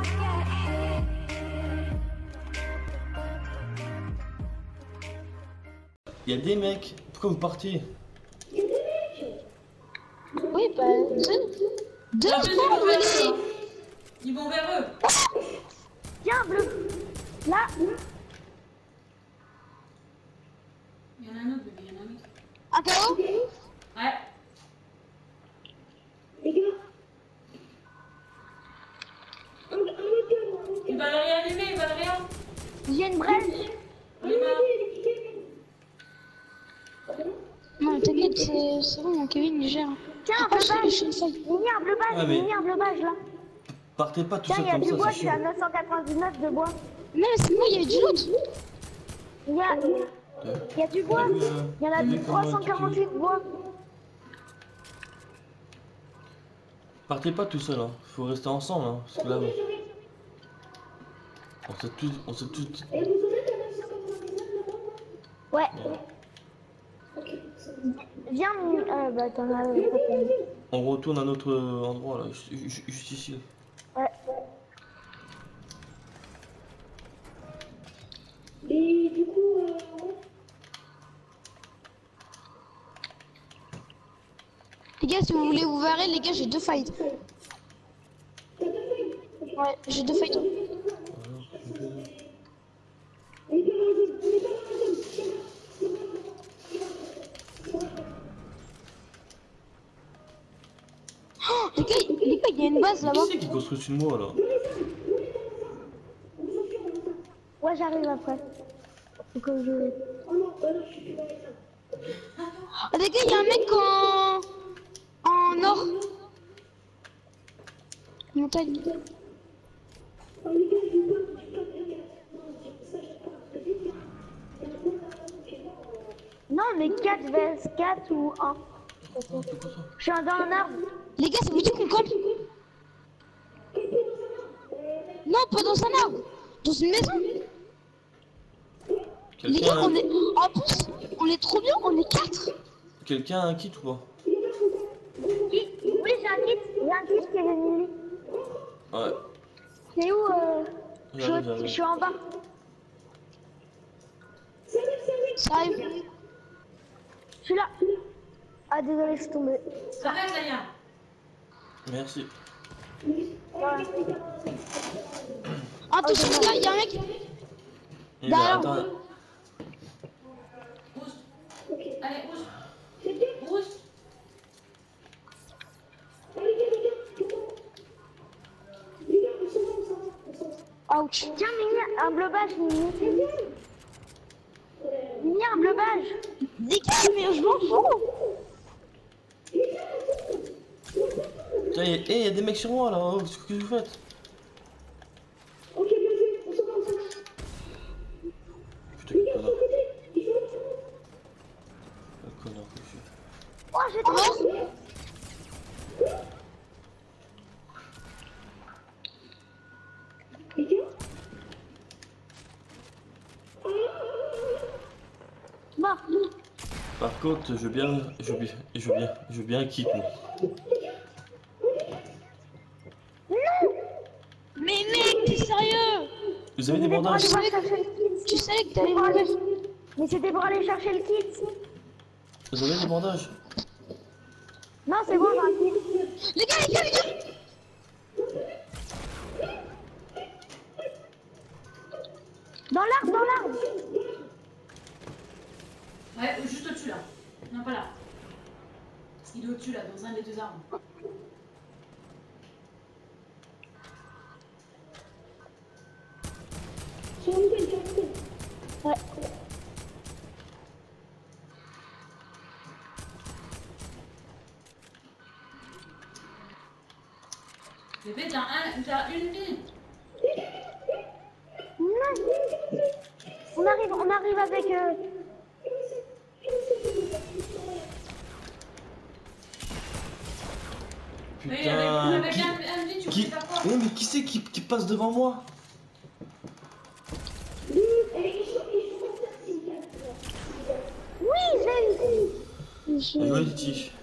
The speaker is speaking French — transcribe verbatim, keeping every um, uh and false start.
Il y a des mecs, pourquoi vous partez? Oui, bah, deux. Deux, Non, mais ils vont vers eux. deux. Ils vont vers eux. Tiens, bleu. Là. Il y en a un autre, bébé, il y en a un autre. Un K O. Ouais. Les gars. Il va le réanimer, il va le réanimer. J'ai une brèche. On est mort. Non, t'inquiète, c'est c'est bon, Kevin, il gère. Tiens, un bleu beige. Mini, un bleu beige, Ah, mais- mini, un bleu beige, là. Partez pas tout Tiens, seul il y a comme du ça, bois, c'est je suis à chiant. neuf cent quatre-vingt-dix-neuf de bois. Non, mais c'est moi, il y avait du loot. Il y a, il y a du bois. T'as vu, euh, Il y en a t'as vu comment trois cent quarante-huit de bois. Partez pas tout seul, hein. Faut rester ensemble, hein. Parce que là, on s'est tous, on s'est tous. Et vous en êtes à neuf cent quatre-vingt-dix-neuf maintenant? Ouais. Ok, ça va. Viens, Mini. Euh, bah, t'en as. euh, On retourne à notre endroit là, ju- ju- juste ici. Ouais. Et du coup, euh, Les gars, si vous voulez vous varer, les gars, j'ai deux fights. t'as deux feuilles. Ok. Ouais, j'ai deux fights. On est pas dans la zone, on est pas dans la zone. C'est là, c'est là, c'est là. Oh, les gars, les gars, il y a une base là-bas. Qui c'est qui construit une moi là? Ouais, j'arrive après. Faut que je... Oh non, bah non, je suis plus dans les zones. Ah, les gars, il y a un mec en... En or. Montagne. Oh les gars, je vous parle, je parle, les gars. Non, je- ça, je parle. Vas-y, viens. Il y a trop de- Non, mais quatre vs quatre ou un. Je suis dans un arbre. Les gars, ça vous dit qu'on campe? Non, pas dans un arbre. Dans une maison. Les gars, on Quelqu'un est... En plus, on est trop bien, on est quatre. quelqu'un a un kit ou pas? Oui, j'ai un kit. J'ai un kit qui est venu. Ouais. C'est où euh... je, J'arrive, je j'arrive. suis en bas. Ça arrive. Je suis là. Ah, désolé, je suis tombé. Arrête, Aya. Merci. Attention, les gars, il y a un mec. Il est là, Derrière. attends. Pousse. Allez, pousse. Pousse. Ouch. Tiens, Mimi, un bleu beige, Mimi. Mimi, un bleu beige. Les gars, mais je m'en fous. Tiens, il y, a- eh, y a des mecs sur moi là, oh, qu'est-ce que vous faites? Ok, vas-y, on s'en va, on s'en va. Putain, quel connard. Quel connard que je suis. Oh, j'ai trop. Les gars, Mort. Par contre, je veux bien, je veux bien, je veux bien, je veux bien un kit, moi. Mais mec, t'es sérieux? Vous avez des bandages? Tu savais que, tu savais que t'allais me faire. Mais c'était pour aller chercher le kit. Vous avez des bandages? Non, c'est bon, j'ai un kit. Les gars, les gars, les gars. Dans l'arbre, dans l'arbre. Ouais, juste au-dessus là. Non, pas là. Il est au-dessus là, dans un des deux arbres. sur la montagne, sur la montagne. Ouais. Bébé, t'as un, t'as une vie. Non. On arrive, on arrive avec... Euh... Oui, avec, avec qui, un, un vie, tu qui, fais ta porte. eh, mais qui c'est qui, qui passe devant moi? Oui, j'ai eu. Oui, j'ai eu. Allez, Titi.